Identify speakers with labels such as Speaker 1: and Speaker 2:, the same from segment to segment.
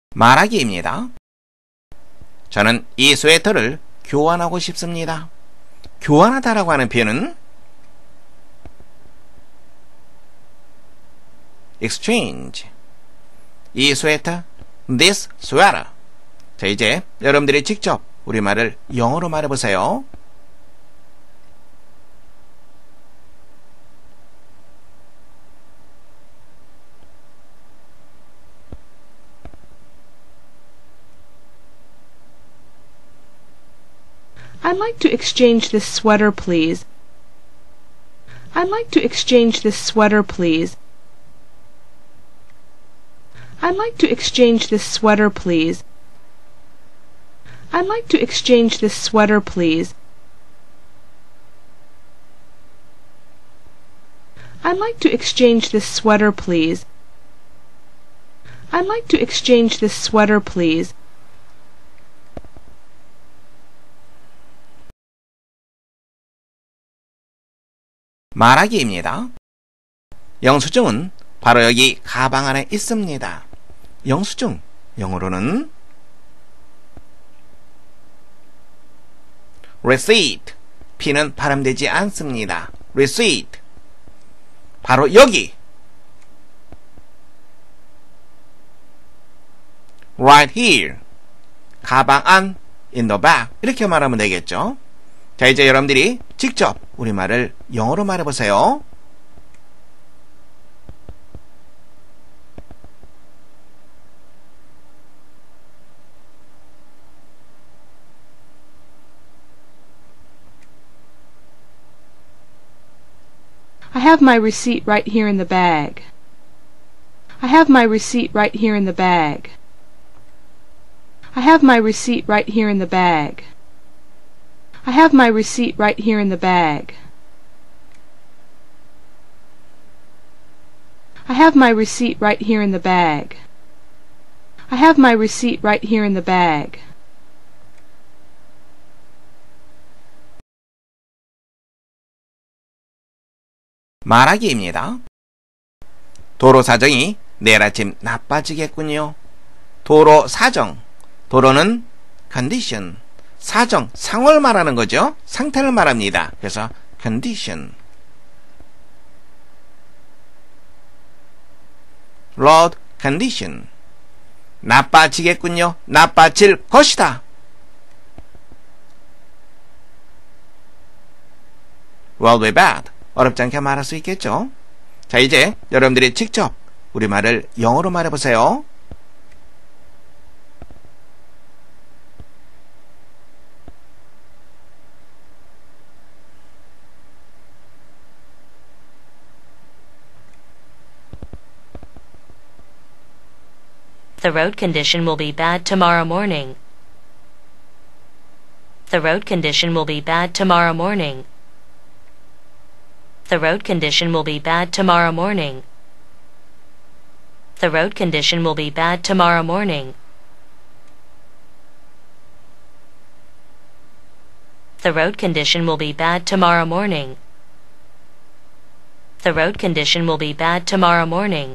Speaker 1: 말하기입니다. 저는 이 스웨터를 교환하고 싶습니다. 교환하다라고 하는 표현은 exchange. 이 스웨터, this sweater. 자, 이제 여러분들이 직접 우리말을 영어로 말해보세요.
Speaker 2: I'd like to exchange this sweater, please. I'd like to exchange this sweater, please. I'd like to exchange this sweater, please. I'd like to exchange this sweater, please. I'd like to exchange this sweater, please. I'd like to exchange this sweater, please.
Speaker 1: 말하기입니다. 영수증은 바로 여기 가방 안에 있습니다. 영수증, 영어로는 receipt, P는 발음되지 않습니다. receipt, 바로 여기 right here, 가방 안, in the back 이렇게 말하면 되겠죠. 자, 이제 여러분들이 직접 우리말을 영어로 말해보세요.
Speaker 2: I have my receipt right here in the bag. I have my receipt right here in the bag. I have my receipt right here in the bag. I have my receipt right here in the bag. I have my receipt right here in the bag. I have my receipt right here in the bag.
Speaker 1: 말하기입니다. 도로 사정이 내일 아침 나빠지겠군요. 도로 사정, 도로는 condition, 사정, 상황을 말하는 거죠. 상태를 말합니다. 그래서 condition. road condition. 나빠지겠군요. 나빠질 것이다. will be bad. 어렵지 않게 말할 수 있겠죠. 자, 이제 여러분들이 직접 우리말을 영어로 말해보세요.
Speaker 3: The road condition will be bad tomorrow morning. The road condition will be bad tomorrow morning. The road condition will be bad tomorrow morning. The road condition will be bad tomorrow morning. The road condition will be bad tomorrow morning. The road condition will be bad tomorrow morning.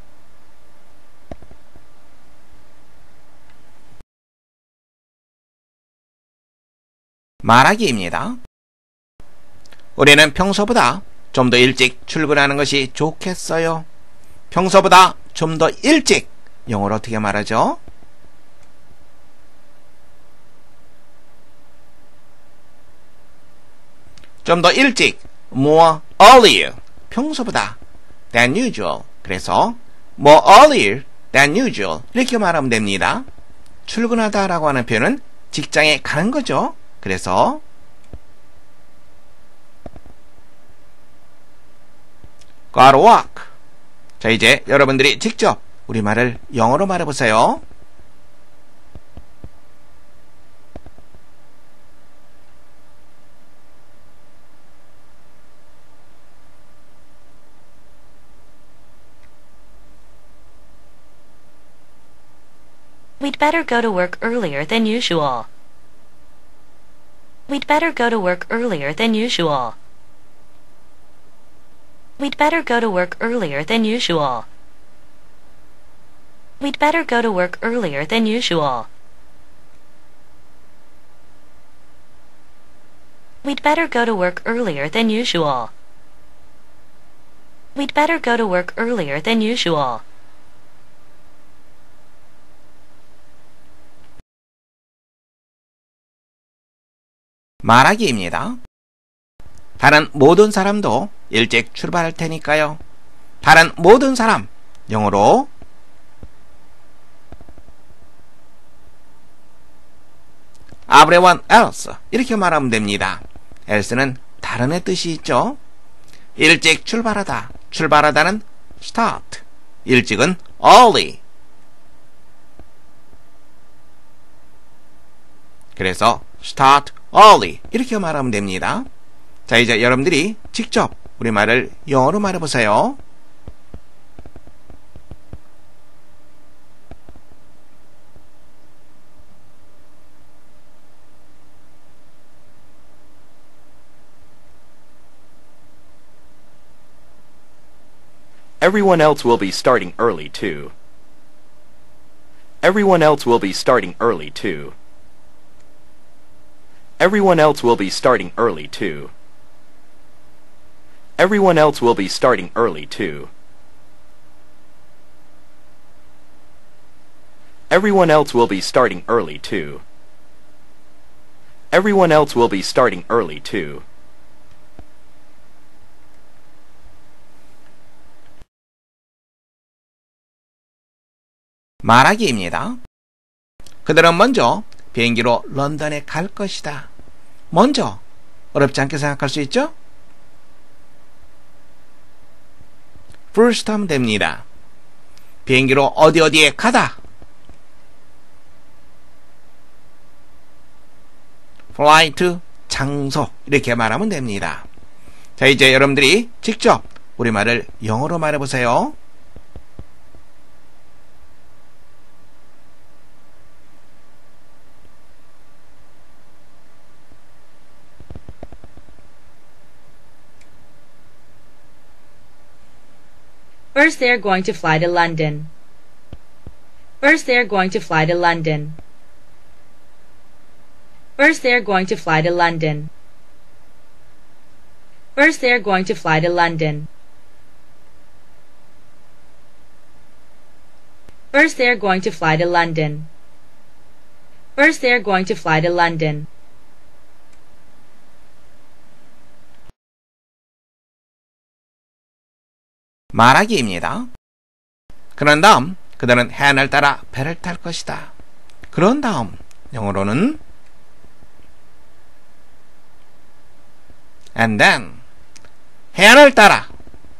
Speaker 1: 말하기입니다. 우리는 평소보다 좀 더 일찍 출근하는 것이 좋겠어요. 평소보다 좀 더 일찍, 영어로 어떻게 말하죠? 좀 더 일찍, more earlier, 평소보다 than usual. 그래서 more earlier than usual 이렇게 말하면 됩니다. 출근하다라고 하는 표현은 직장에 가는 거죠. 그래서 gotta work. 자, 이제 여러분들이 직접 우리말을 영어로 말해보세요.
Speaker 3: We'd better go to work earlier than usual. We'd better go to work earlier than usual. We'd better go to work earlier than usual. We'd better go to work earlier than usual. We'd better go to work earlier than usual. We'd better go to work earlier than usual.
Speaker 1: 말하기입니다. 다른 모든 사람도 일찍 출발할 테니까요. 다른 모든 사람, 영어로 everyone else 이렇게 말하면 됩니다. else는 다른의 뜻이 있죠. 일찍 출발하다, 출발하다는 start, 일찍은 early. 그래서 start early 이렇게 말하면 됩니다. 자, 이제 여러분들이 직접 우리말을 영어로 말해보세요.
Speaker 4: Everyone else will be starting early, too. Everyone else will be starting early, too. Everyone else will be starting early, too. Everyone else will be starting early, too. Everyone else will be starting early, too. Everyone else will be starting early, too.
Speaker 1: 말하기입니다. 그들은 먼저 비행기로 런던에 갈 것이다. 먼저 어렵지 않게 생각할 수 있죠? first 하면 됩니다. 비행기로 어디에 가다. fly to 장소 이렇게 말하면 됩니다. 자, 이제 여러분들이 직접 우리말을 영어로 말해보세요.
Speaker 5: First they're going to fly to London. First they're going to fly to London. First they're going to fly to London. First they're going to fly to London. First they're going to fly to London. First they're going to fly to London.
Speaker 1: 말하기입니다. 그런 다음 그들은 해안을 따라 배를 탈 것이다. 그런 다음 영어로는 and then 해안을 따라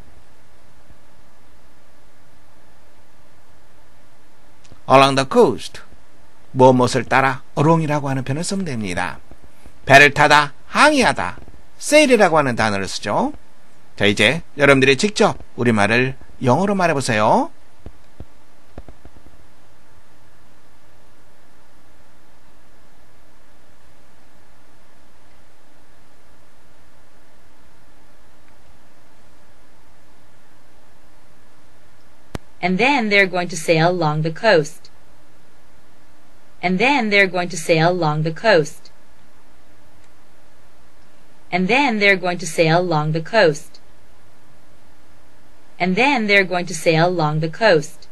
Speaker 1: along the coast 무엇을 따라 along이라고 하는 표현을 쓰면 됩니다. 배를 타다, 항해하다, sail이라고 하는 단어를 쓰죠. 자, 이제 여러분들이 직접 우리말을 영어로 말해보세요.
Speaker 5: And then they're going to sail along the coast. And then they're going to sail along the coast. And then they're going to sail along the coast. And then they're going to sail along the coast.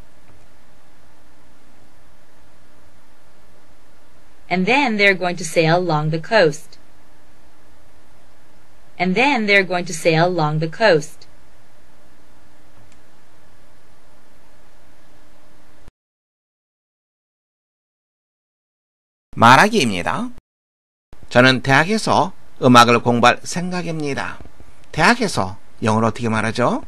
Speaker 5: And then they're going to sail along the coast. And then they're going to sail along the coast.
Speaker 1: 말하기입니다. 저는 대학에서 음악을 공부할 생각입니다. 대학에서 영어로 어떻게 말하죠?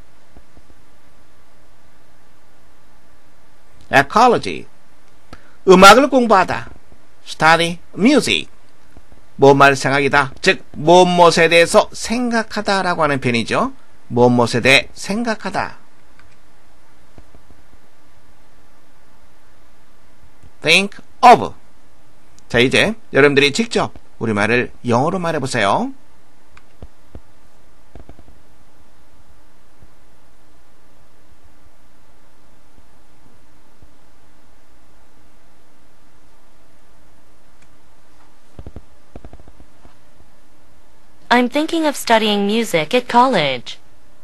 Speaker 1: ecology, 음악을 공부하다. study music, 무엇말 생각이다. 즉 무엇에 대해서 생각하다라고 하는 표현이죠. 무엇에 대해 생각하다. think of. 자, 이제 여러분들이 직접 우리말을 영어로 말해보세요.
Speaker 3: I'm thinking of studying music at college.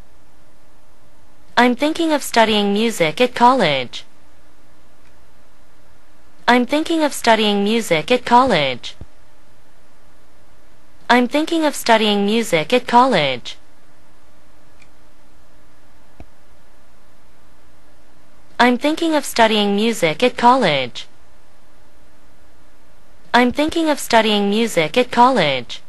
Speaker 3: I'm thinking of studying music at college. I'm thinking of studying music at college. I'm thinking of studying music at college. I'm thinking of studying music at college. I'm thinking of studying music at college.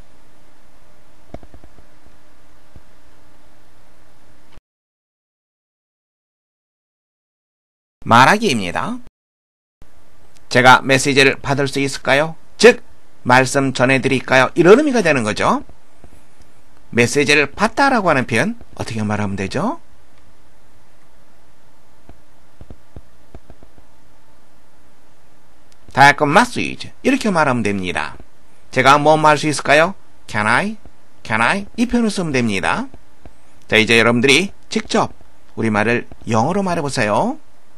Speaker 1: 말하기입니다. 제가 메시지를 받을 수 있을까요? 즉, 말씀 전해드릴까요? 이런 의미가 되는 거죠. 메시지를 받다라고 하는 표현 어떻게 말하면 되죠? 다약금 message 이렇게 말하면 됩니다. 제가 뭐 말할 수 있을까요? Can I? Can I? 이 표현을 쓰면 됩니다. 자, 이제 여러분들이 직접 우리말을 영어로 말해보세요.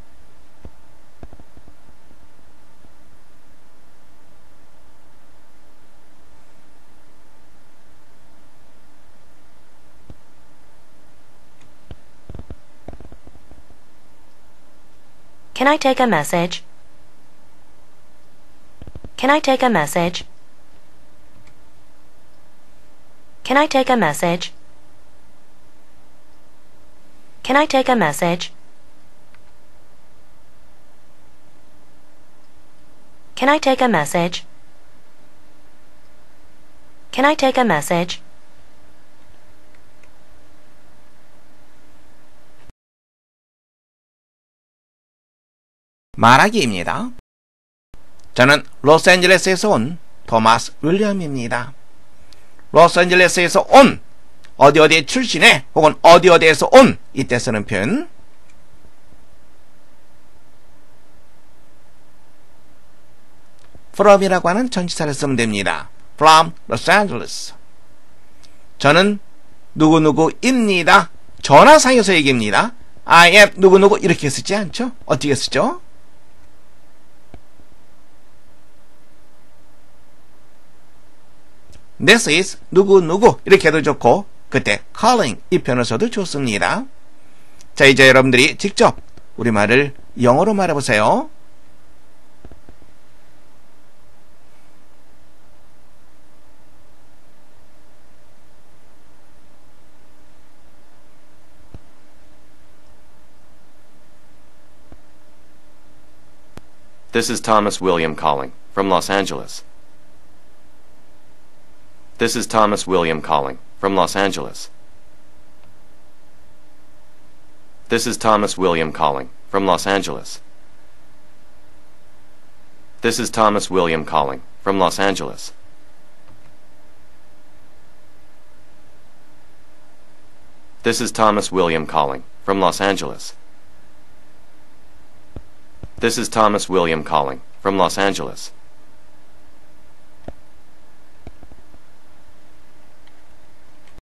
Speaker 3: Can I take a message? Can I take a message? Can I take a message? Can I take a message? Can I take a message? Can I take a message?
Speaker 1: 말하기입니다. 저는 로스앤젤레스에서 온 토마스 윌리엄입니다. 로스앤젤레스에서 온, 어디 출신해, 혹은 어디에서 온, 이때 쓰는 표현. from이라고 하는 전치사를 쓰면 됩니다. from Los Angeles. 저는 누구누구입니다. 전화상에서 얘기입니다. I am 누구누구 이렇게 쓰지 않죠? 어떻게 쓰죠? This is 누구누구 이렇게 해도 좋고 그때 calling 이 표현을 써도 좋습니다. 자, 이제 여러분들이 직접 우리말을 영어로 말해보세요.
Speaker 4: This is Thomas William calling from Los Angeles. This is Thomas William calling from Los Angeles. This is Thomas William calling from Los Angeles. This is Thomas William calling from Los Angeles. This is Thomas William calling from Los Angeles. This is Thomas William calling from Los Angeles.